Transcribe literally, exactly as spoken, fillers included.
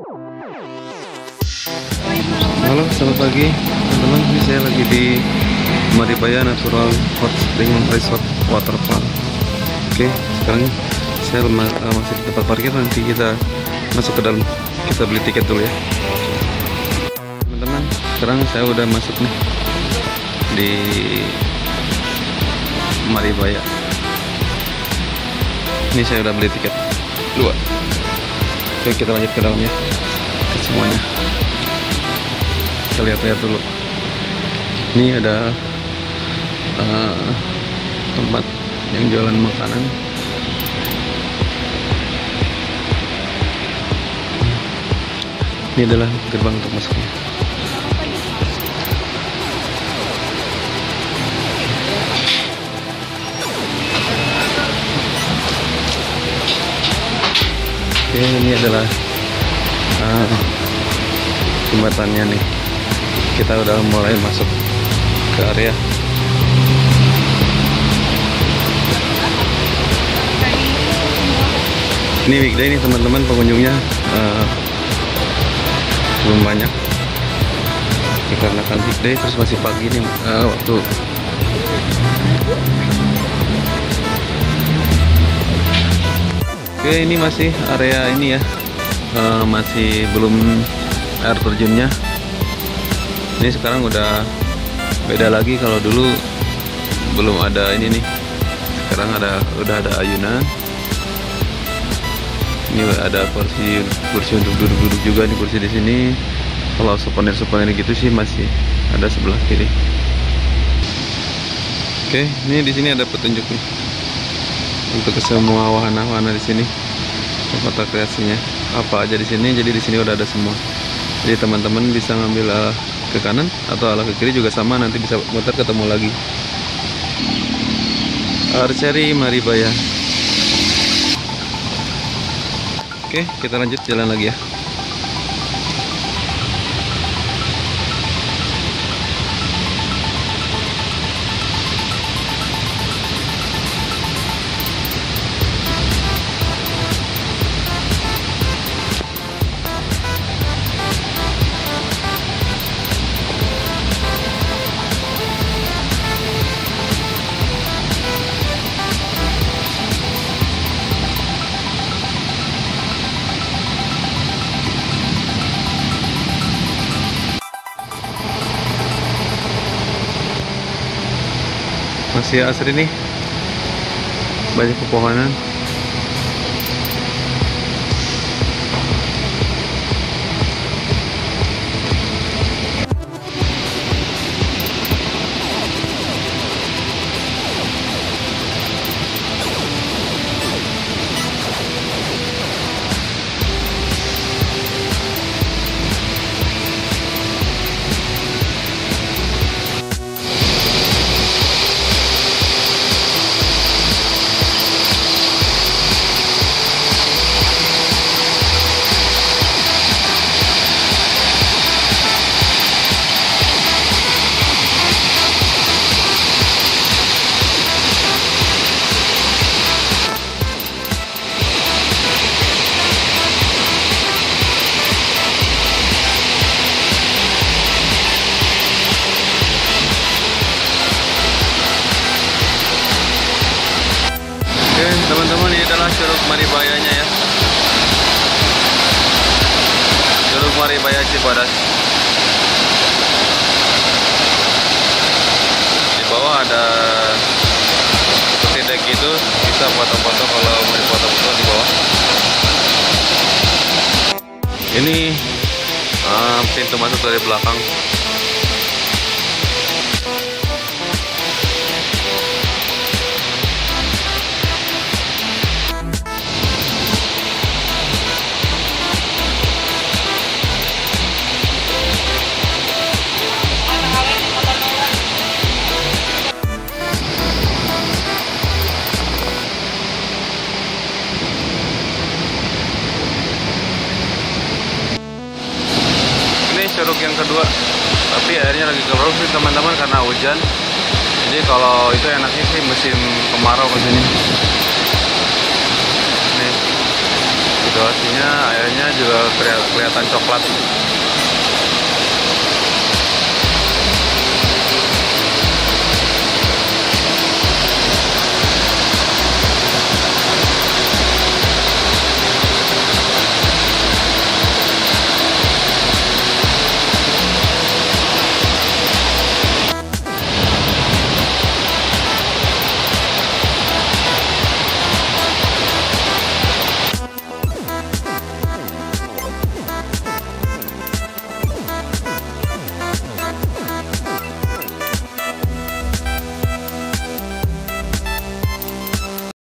Halo, selamat pagi teman-teman. Ini saya lagi di Maribaya Natural Hot Spring Resort Water Park. Oke, sekarang saya masih di tempat parkir. Nanti kita masuk ke dalam. Kita beli tiket dulu ya, teman-teman. Sekarang saya udah masuk nih di Maribaya. Ini saya udah beli tiket dua. Oke, kita lanjut ke dalamnya, ke semuanya. Kita lihat-lihat dulu. Ini ada uh, tempat yang jualan makanan. Ini adalah gerbang untuk masuknya. Oke, ini adalah uh, jembatannya nih. Kita udah mulai masuk ke area. Ini weekday nih teman-teman, pengunjungnya uh, belum banyak. Dikarenakan weekday, terus masih pagi nih uh, waktu. Oke, ini masih area ini ya, uh, masih belum air terjunnya. Ini sekarang udah beda lagi. Kalau dulu belum ada ini nih, sekarang ada udah ada ayunan. Ini ada kursi kursi untuk duduk-duduk juga nih, kursi di sini. Kalau souvenir-souvenir gitu sih masih ada sebelah kiri. Oke, ini di sini ada petunjuk nih untuk ke semua wahana-wahana di sini. Kota kreasinya apa aja di sini. Jadi di sini udah ada semua. Jadi teman-teman bisa ngambil uh, ke kanan atau arah ke kiri juga sama, nanti bisa muter ketemu lagi. Archery Maribaya. Oke, kita lanjut jalan lagi ya. Masih asri nih, banyak pepohonan. Teman-teman, ini adalah Curug Maribayanya ya. Curug Maribaya Cipadas. Di bawah ada seperti deck gitu, bisa foto-foto kalau mau foto-foto di bawah. Ini uh, pintu masuk dari belakang. Curug yang kedua, tapi airnya lagi keruh sih teman-teman karena hujan. Jadi kalau itu enaknya sih musim kemarau ke sini. Nih, situasinya airnya juga kelihatan coklat.